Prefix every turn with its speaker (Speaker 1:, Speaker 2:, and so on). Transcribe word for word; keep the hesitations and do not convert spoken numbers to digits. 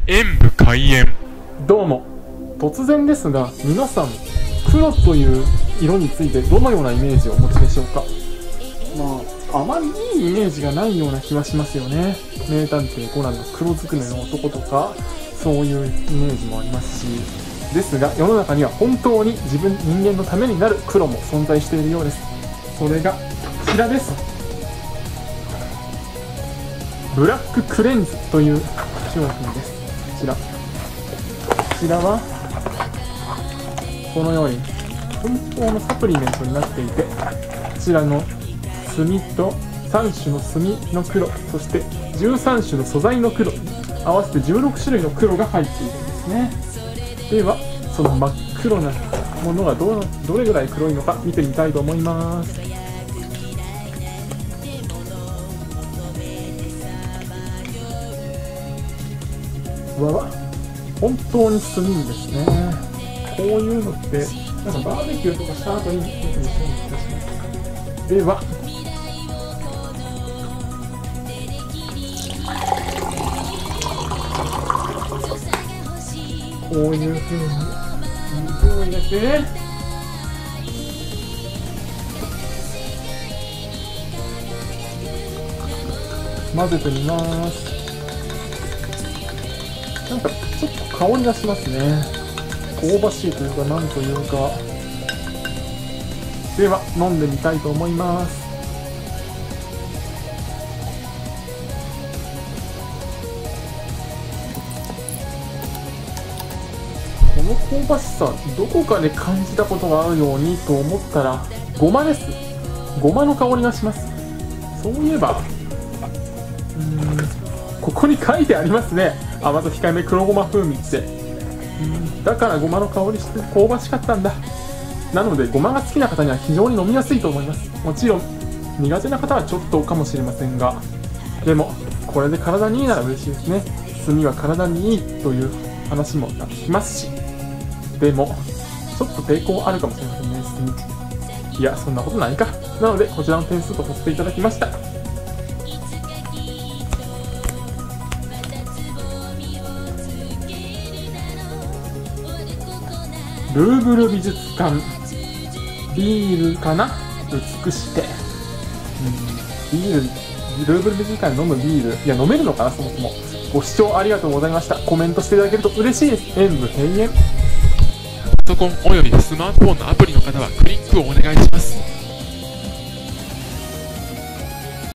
Speaker 1: 演武開演。
Speaker 2: どうも。突然ですが、皆さん、黒という色についてどのようなイメージをお持ちでしょうか。まあ、あまりいいイメージがないような気はしますよね。名探偵コナンの黒ずくめの男とか、そういうイメージもありますし。ですが、世の中には本当に自分、人間のためになる黒も存在しているようです。それが、こちらです。ブラッククレンズという商品です。こちら。こちらは、このように、本当のサプリメントになっていて、こちらの墨とさん種の墨の黒、そしてじゅうさん種の素材の黒、合わせてじゅうろく種類の黒が入っているんですね。では、その真っ黒なものがどのどれぐらい黒いのか見てみたいと思います。わわ、本当に炭んですね。こういうのってなんかバーベキューとかした後に特にそうにいたします。ではこういう風に水を入れて混ぜてみます。なんかちょっと香りがしますね。香ばしいというか、なんというか。では飲んでみたいと思います。この香ばしさ、どこかで感じたことがあるようにと思ったら、ごまです。ごまの香りがします。そういえば、うーん、ここに書いてありますね。甘さ控えめ黒ごま風味って。うん、だからごまの香りして香ばしかったんだ。なのでごまが好きな方には非常に飲みやすいと思います。もちろん苦手な方はちょっとかもしれませんが、でもこれで体にいいなら嬉しいですね。炭は体にいいという話も聞きますし、でもちょっと抵抗あるかもしれませんね、炭。いや、そんなことないか。なのでこちらの点数とさせていただきました。ルーブル美術館、ビールかな、美しくて、うん、ビール、ルーブル美術館で飲むビール、いや飲めるのかな、そもそも。ご視聴ありがとうございました。コメントしていただけると嬉しいです。演武閉園。
Speaker 1: パソコンおよびスマートフォンのアプリの方はクリックをお願いします。